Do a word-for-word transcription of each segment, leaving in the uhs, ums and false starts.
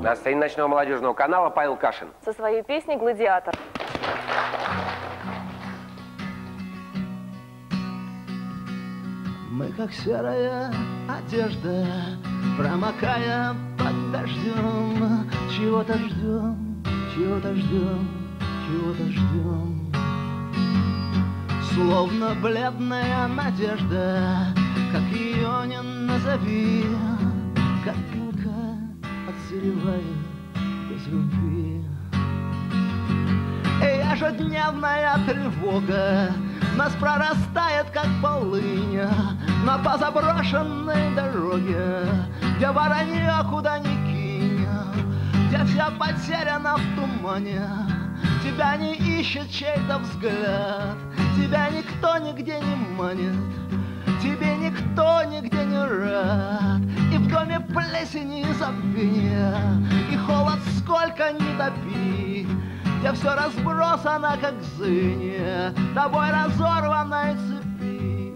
На сцене ночного молодежного канала Павел Кашин. Со своей песней «Гладиатор». Мы как серая одежда, промокая под дождем, чего-то ждем, чего-то ждем, чего-то ждем. Словно бледная надежда, как ее не назови, как пылка отсыревает без любви. И ежедневная тревога нас прорастает, как полынь, на позаброшенной дороге, где воронье куда ни кинь, где все потеряно в тумане. Тебя не ищет чей-то взгляд, тебя никто нигде не манит, тебе никто нигде не рад. И в доме плесени и забвения, и холод сколько ни топи, где все разбросано, как звенья тобой разорванной цепи.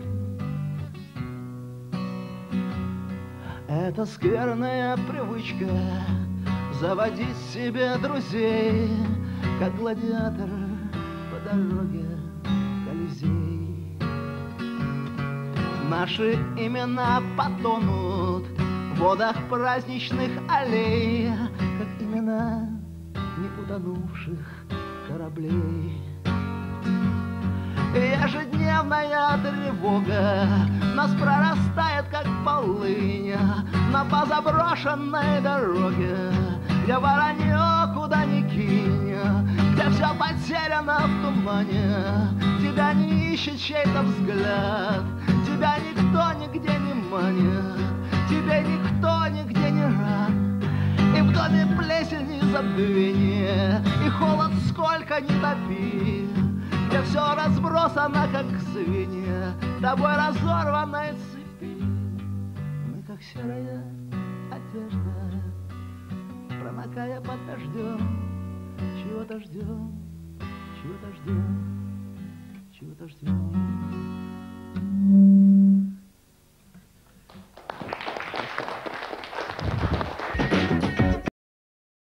Это скверная привычка заводить себе друзей, как гладиатор по дороге Колизей. Наши имена потонут в водах праздничных аллей, как имена не утонувших кораблей. Ежедневная тревога нас прорастает, как полынь, на позаброшенной дороге, где воронье куда ни кинь, где все потеряно в тумане. Тебя не ищет чей-то взгляд, тебя никто нигде не манит, тебе никто нигде не рад. И в доме плесень и забвение, и холод сколько ни топи, где все разбросано, как звенья тобой разорванной цепи. Мы как серая одежда, промокая под дождем, чего-то ждем, чего-то ждем, чего-то ждем.